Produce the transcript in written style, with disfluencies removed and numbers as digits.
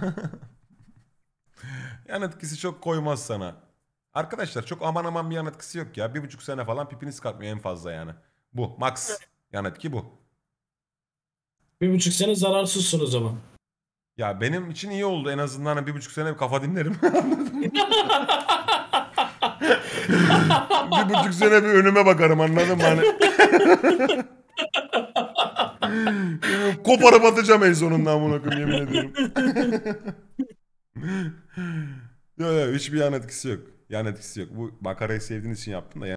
Yan etkisi çok koymaz sana. Arkadaşlar çok aman aman bir yan etkisi yok ya. 1,5 sene falan pipiniz kalkmıyor en fazla yani. Bu max yan etki bu. 1,5 sene zararsızsın o zaman. Ya benim için iyi oldu en azından 1,5 sene kafa dinlerim. 1,5 sene bir önüme bakarım anladın mı? Hani... Koparıp atacağım en sonunda amına koyayım yemin ediyorum. Yok yok hiçbir yan etkisi yok. Yan etkisi yok. Bu makarayı sevdiğiniz için yaptım da